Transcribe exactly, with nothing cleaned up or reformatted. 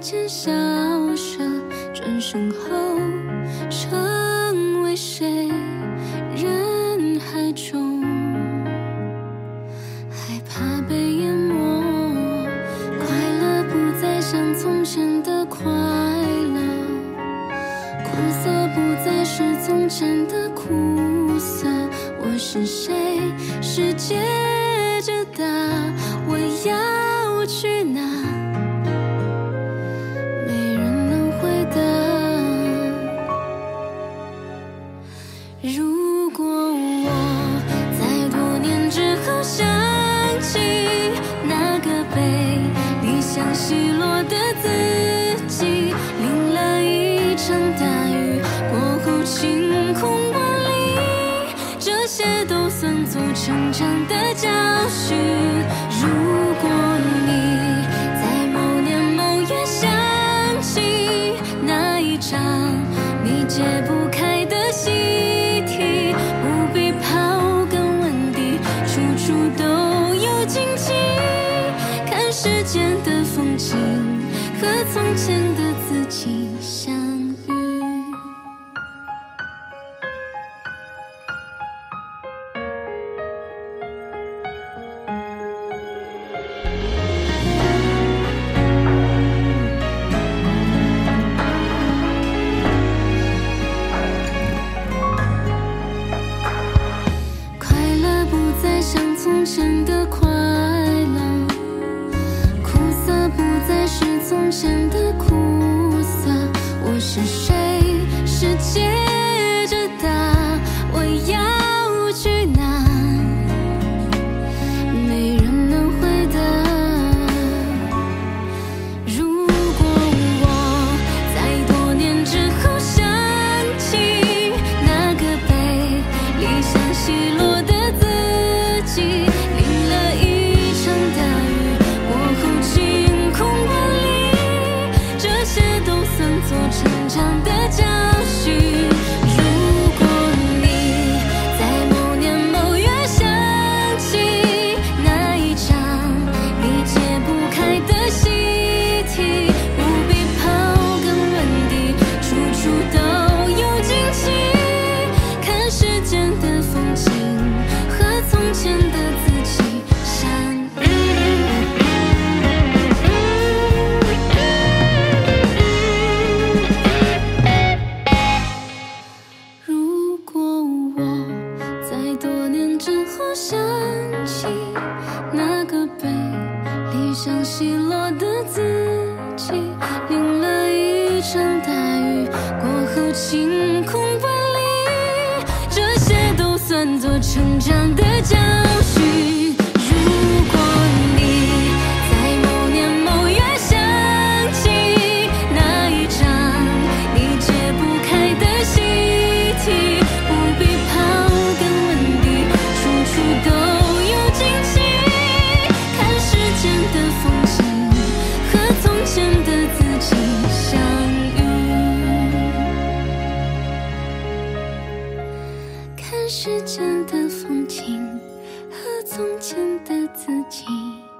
间消失，转身后成为谁？人海中，害怕被淹没，快乐不再像从前的快乐，苦涩不再是从前的苦涩。我是谁？世界之大，我要去哪？没人能回答。如果我在多年之后想起那个被理想奚落的自己，淋了一场大雨，过后晴空万里，这些都算作成长的教训。如果你在某年某月想起那一场你解不开的习题，不必刨根问底，处处都有惊奇。看世间的风景，和从前的自己相遇。快乐不再像从前的快乐，苦涩不再是从前的苦涩。我是谁？世界之大，我要去哪？没人能回答。如果我在多年之后想起那个被理想奚落的自己，淋了一场大雨，过后晴空万里，这些都算作成长的教训。如果你在某年某月想起那一场你解不开的习题，不必刨根问底，处处都有惊奇。看世间的风景，和从前的自己相遇。如果我在多年之后想起那个被理想奚落的自己，淋了一场大雨，过后晴空万里，这些都算作成长的教训。如果你在某年某月想起那一场你解不开的习题，不必刨根问底，处处都有惊奇。看世间的风景，和从前的自己相遇。看世间的风景，和从前的自己。